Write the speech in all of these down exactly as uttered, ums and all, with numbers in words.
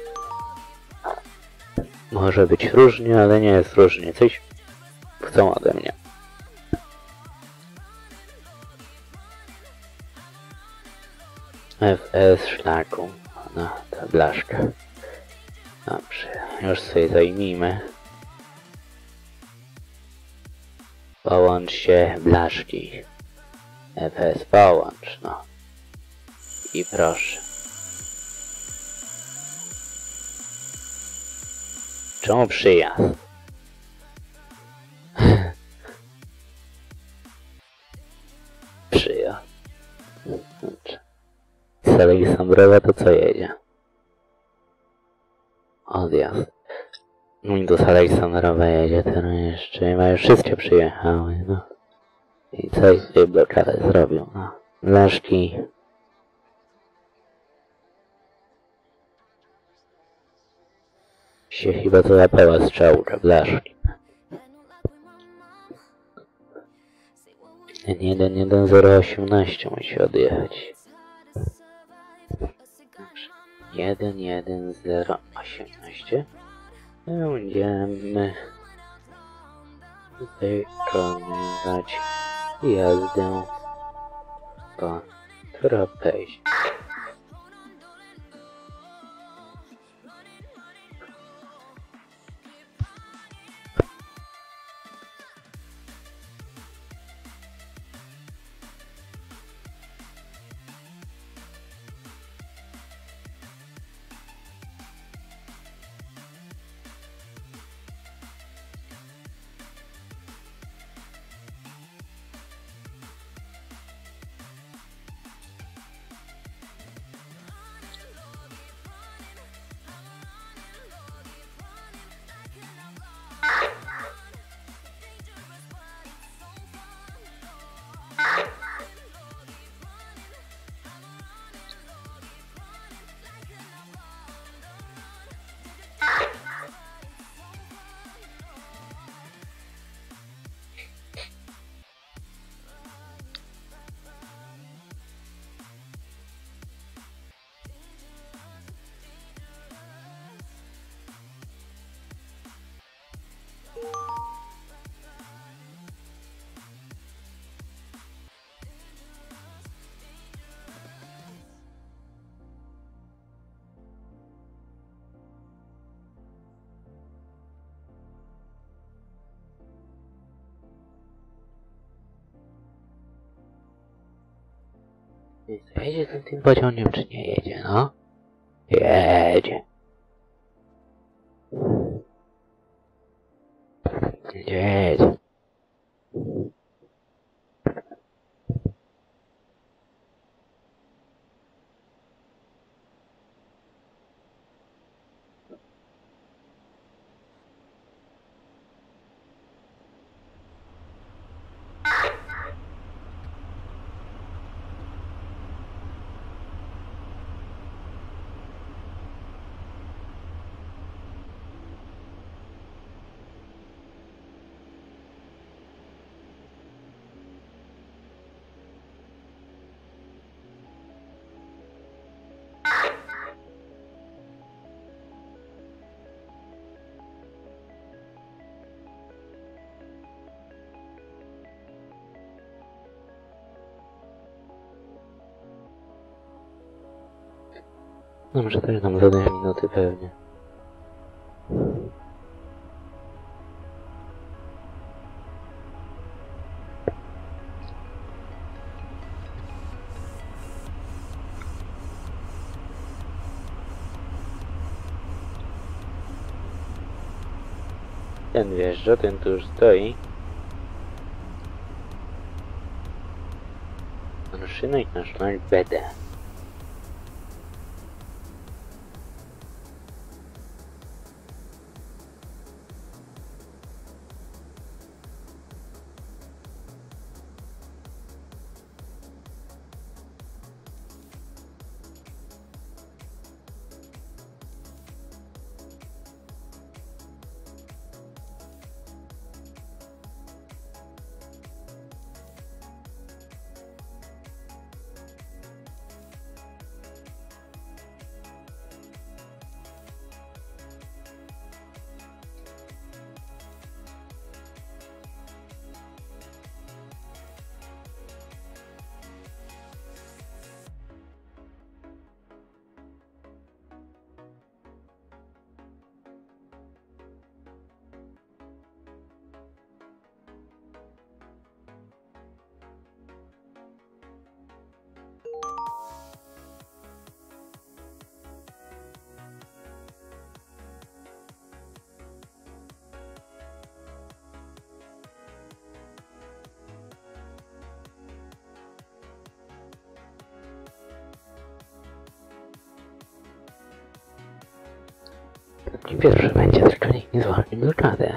Może być różnie, ale nie jest różnie. Coś chcą ode mnie. F S szlaku na tę blaszkę. Dobrze, już sobie zajmijmy. Połącz się blaszki. F S połącz, no. I proszę. Czemu przyjazd? Przyjazd. Z Aleksandrowa to co jedzie? Odjazd. No do Aleksandrowa jedzie, teraz jeszcze ma już wszystkie przyjechały, no. I co ich tutaj blokadę zrobił, no. Blaszki. Się chyba to zapała strzałka, blaszki. jeden jeden zero osiemnaście musi odjechać. jeden jeden zero osiemnaście. Będziemy wykonywać jazdę po trapezie. Jedzie ten tym pociągiem, czy nie jedzie, no? Jedzie. Jedzie. No może też nam za dwie minuty pewnie. Ten wjeżdża, ten tu już stoi. Maszynek na szlak B D. Taki pierwszy będzie, tylko nikt nie zwolni blokady.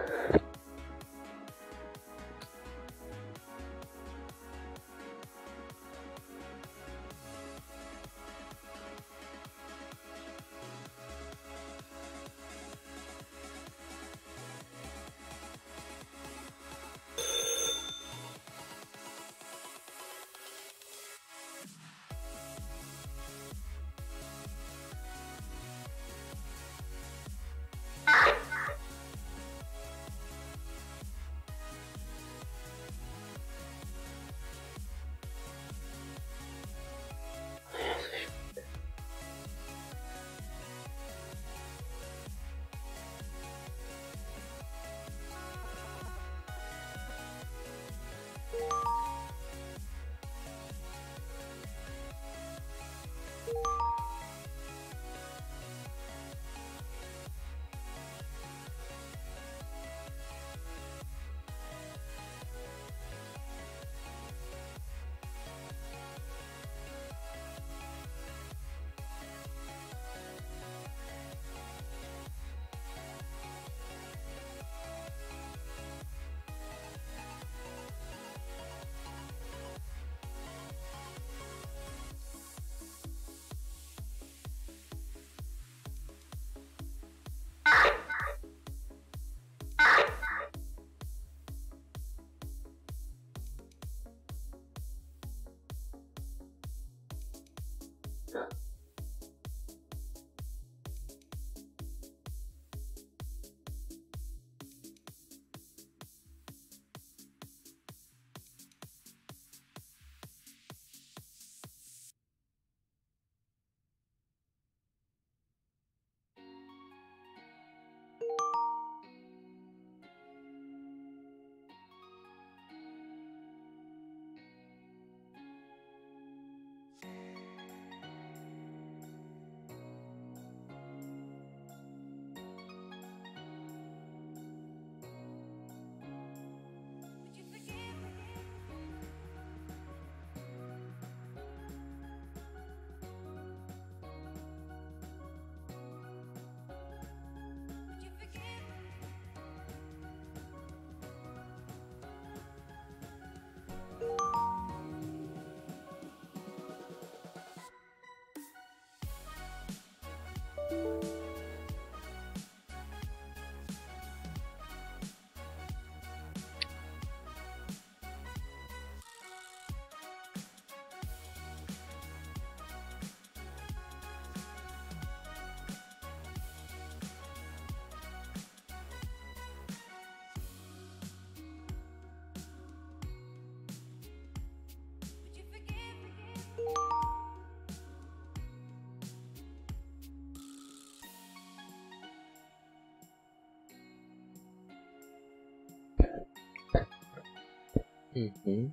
Mhm.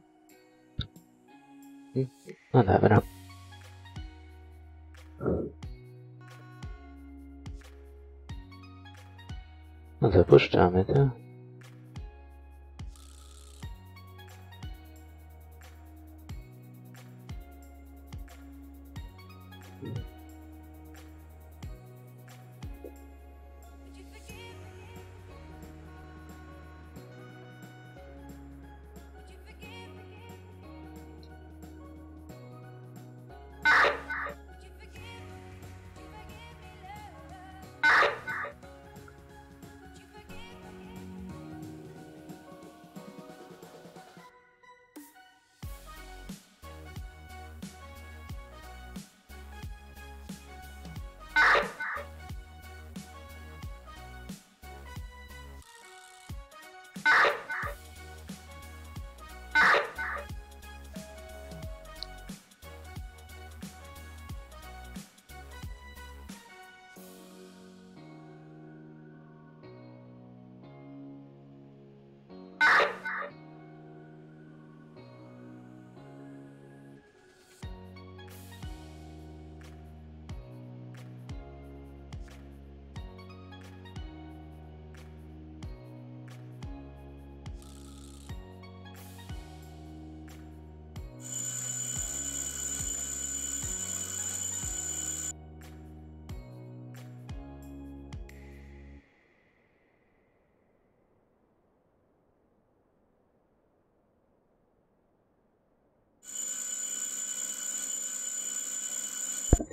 Mhm. No dobra. No to puszczamy to.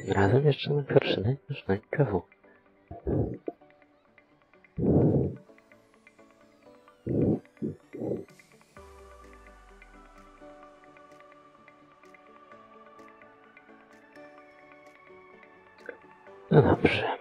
razem jeszcze na pierwszy już na kawu. No dobrze.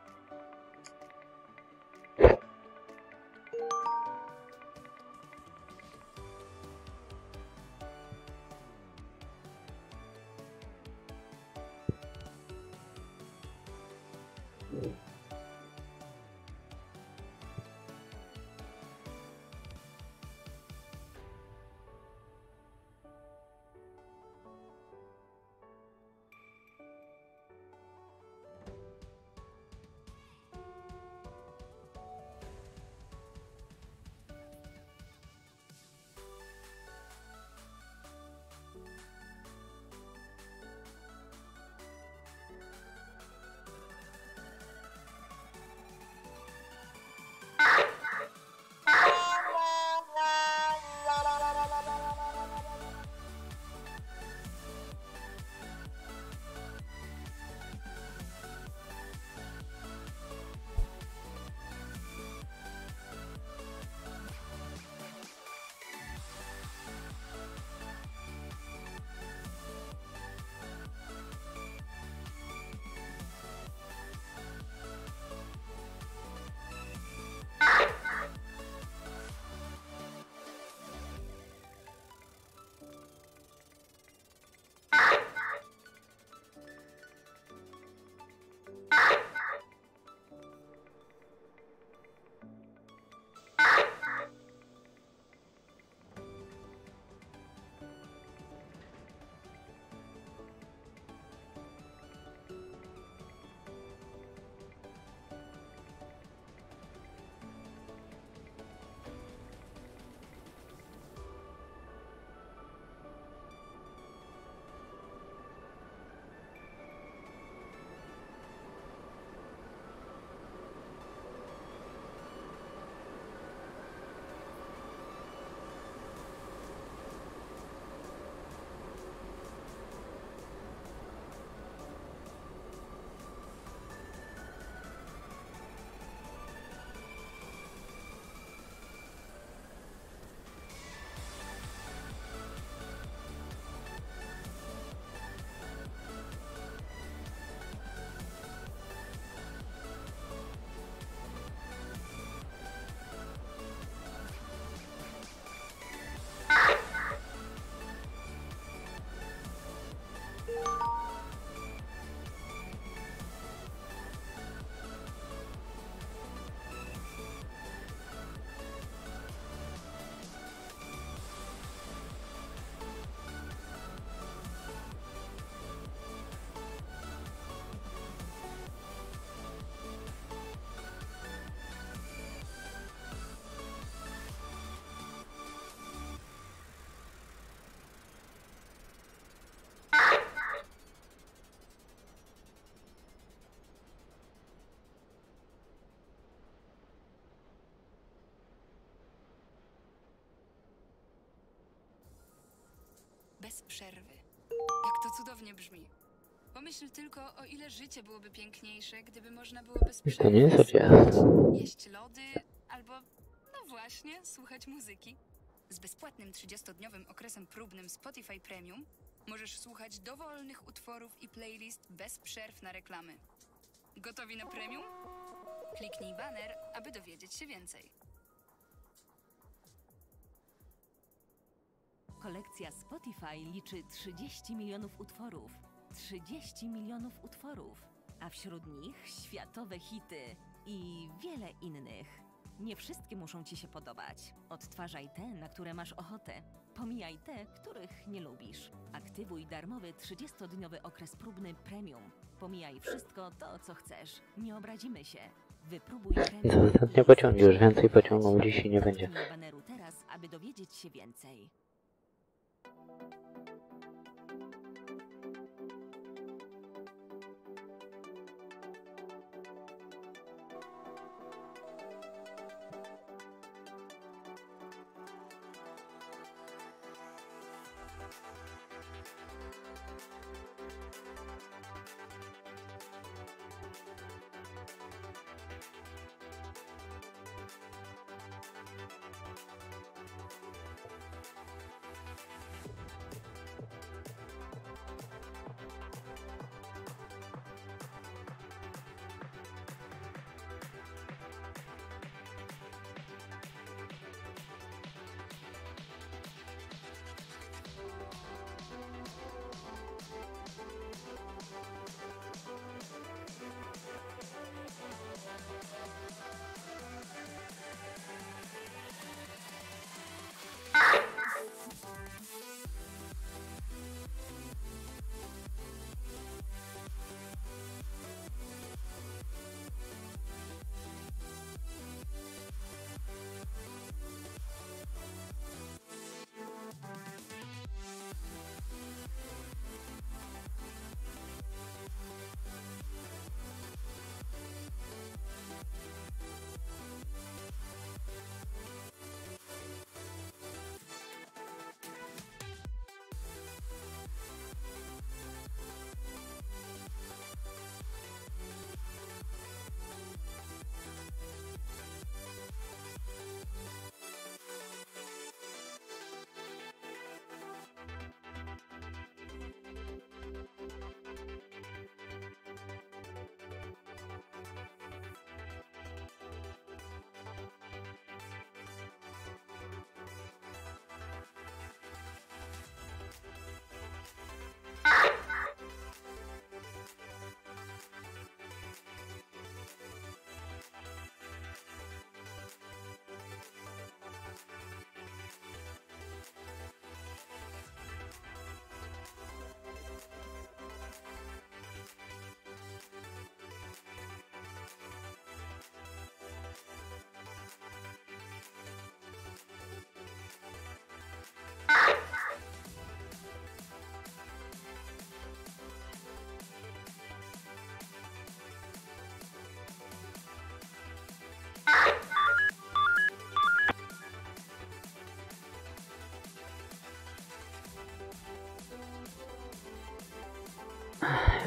Bez przerwy. Jak to cudownie brzmi. Pomyśl tylko, o ile życie byłoby piękniejsze, gdyby można było bez przerwy To nie jest spać, jazd. jeść lody albo, no właśnie, słuchać muzyki. Z bezpłatnym trzydziestodniowym okresem próbnym Spotify Premium możesz słuchać dowolnych utworów i playlist bez przerw na reklamy. Gotowi na premium? Kliknij baner, aby dowiedzieć się więcej. Kolekcja Spotify liczy trzydzieści milionów utworów. trzydzieści milionów utworów. A wśród nich światowe hity i wiele innych. Nie wszystkie muszą Ci się podobać. Odtwarzaj te, na które masz ochotę. Pomijaj te, których nie lubisz. Aktywuj darmowy trzydziestodniowy okres próbny Premium. Pomijaj wszystko to, co chcesz. Nie obrazimy się. Wypróbuj I to ostatnie pociągi, już więcej pociągów dzisiaj nie będzie. Kliknij baneru teraz, aby dowiedzieć się więcej.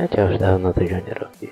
Chociaż dawno tego nie robi.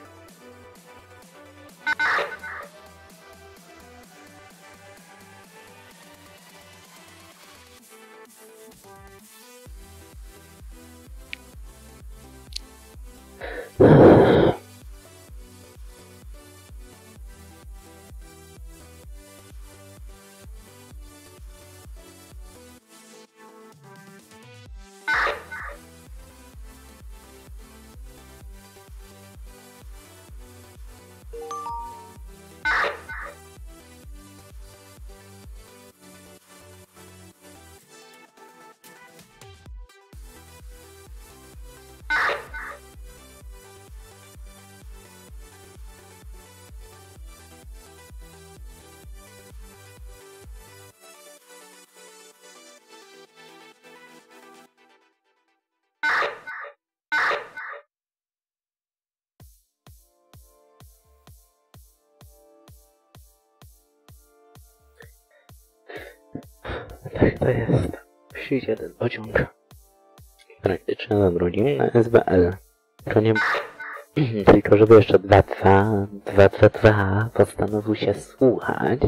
Tak to jest. Przyjdzie ten pociąg. Praktycznie zawrócił na S B L. To nie... Tylko żeby jeszcze dwa dwa, dwa dwa dwa postanowił się słuchać.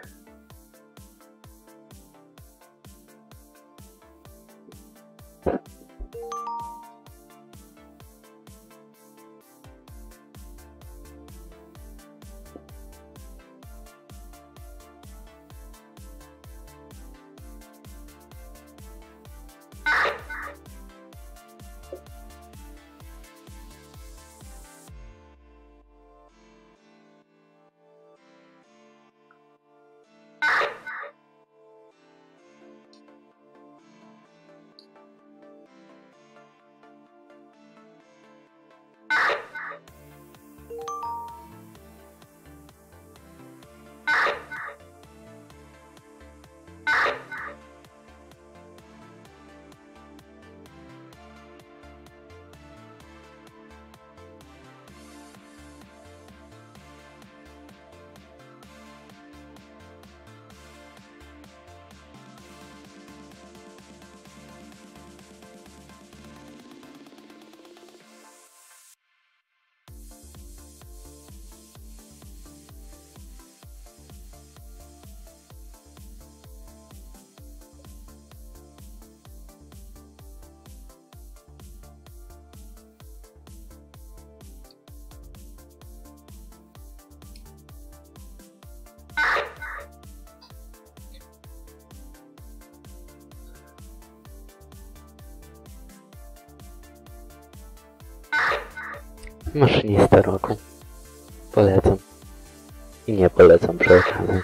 Maszynista roku. Polecam. I nie polecam przy okazji.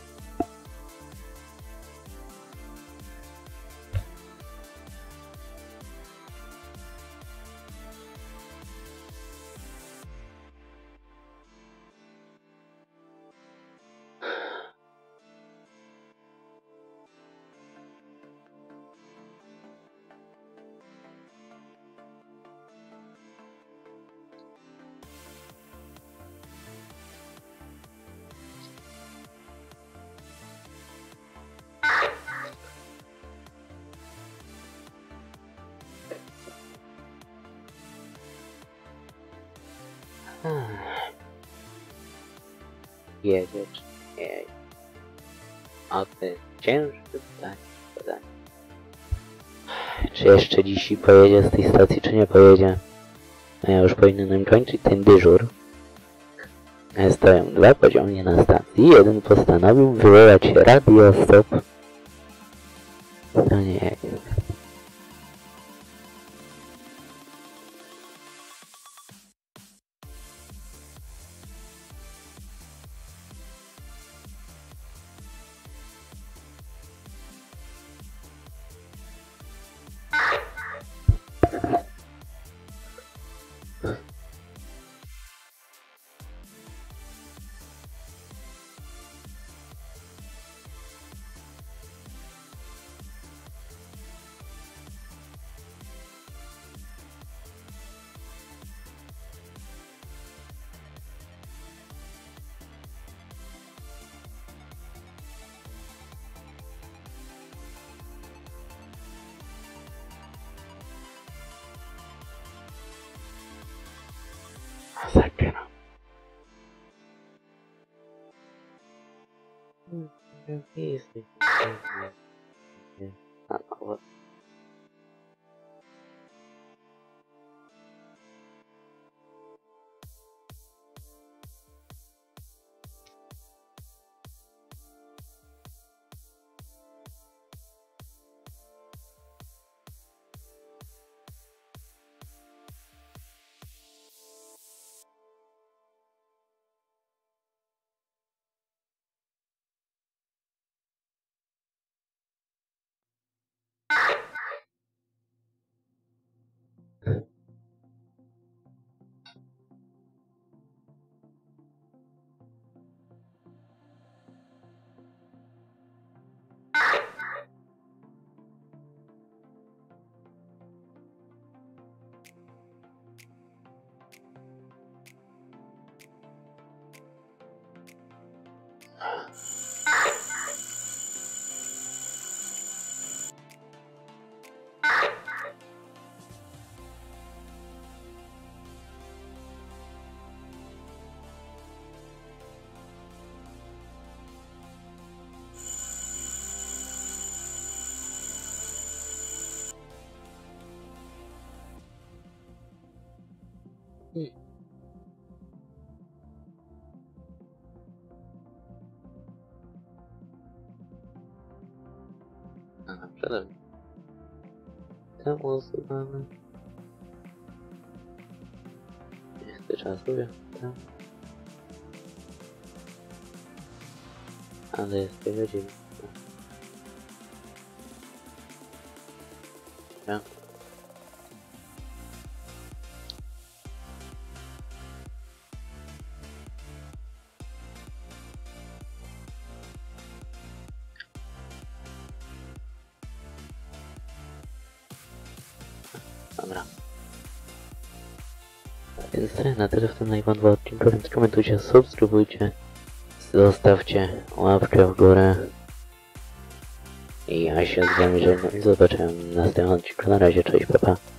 Jedzie czy nie jedzie? O, to jest ciężkie pytanie. pytanie. Czy jeszcze dzisiaj pojedzie z tej stacji, czy nie pojedzie? A ja już powinienem kończyć ten dyżur. Stoją dwa pociągi na stacji. Jeden postanowił wywołać radiostop. No nie jedzie. Easy. A nowe. Hmm. Aha, przede mną. Tę usuwamy. Jeszcze czasuje. Tam. Ale jest dwie godziny. Ja. Dobra. Więc na tyle w tym najwątłym odcinku, więc komentujcie, subskrybujcie, zostawcie łapkę w górę. I ja się z wami żegnam i zobaczymy w następnym odcinku. Na razie, cześć, pa pa.